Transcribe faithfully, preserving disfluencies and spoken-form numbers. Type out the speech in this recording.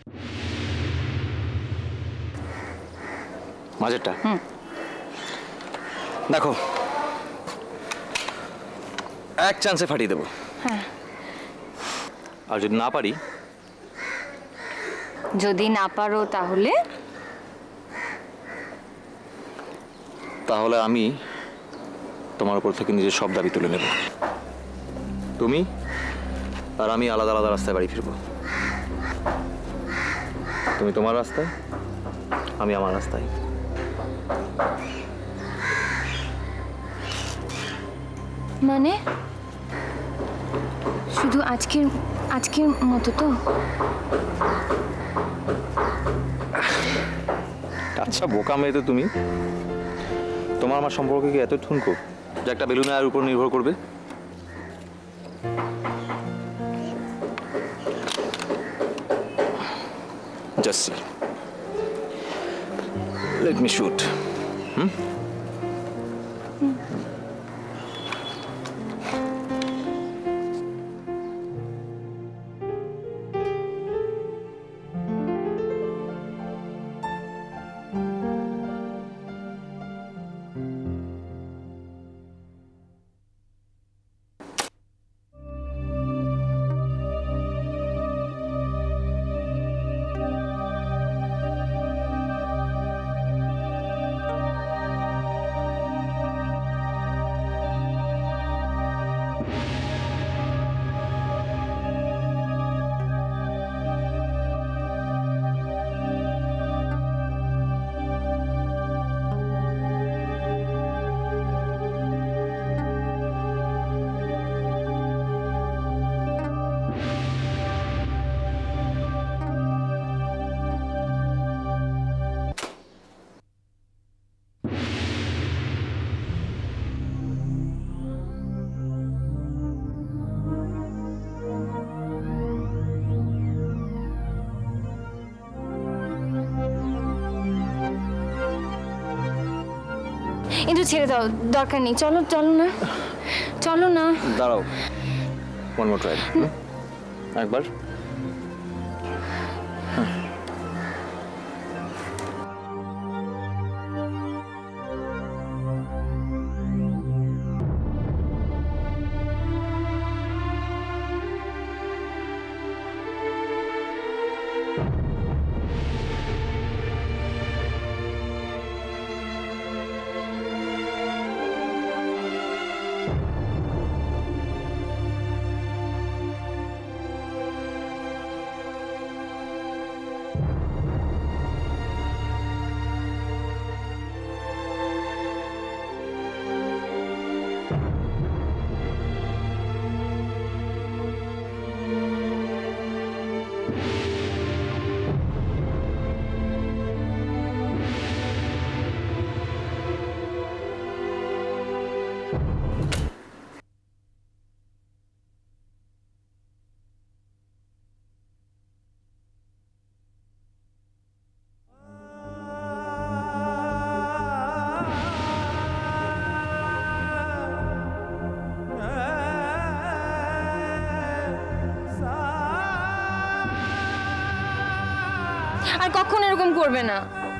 মাঝেরটা দেখো, এক চান্সে ফাটিয়ে দেবো। হ্যাঁ, আর যদি না পারি? যদি না পারো তাহলে? তাহলে আমি তোমার উপর থেকে নিজের সব দাবি তুলে নেব। তুমি আর আমি আলাদা আলাদা রাস্তায় বাড়ি ফিরবো। তুমি তোমার রাস্তায়, আমি আমার রাস্তায়। মানে শুধু আজকের আজকের মতো তো? আচ্ছা বোকা মেয়ে তো তুমি। তোমার আমার সম্পর্কে কি এত ঠুনকো যে একটা বেলুনের উপর নির্ভর করবে? Just see. Let me shoot. Hmm? কিন্তু ছেড়ে দাও, দরকার নেই। চলো চলো না, চলো না। দাঁড়াও, ওয়ান মোর ট্রাই। একবার আর কখনো এরকম করবে না।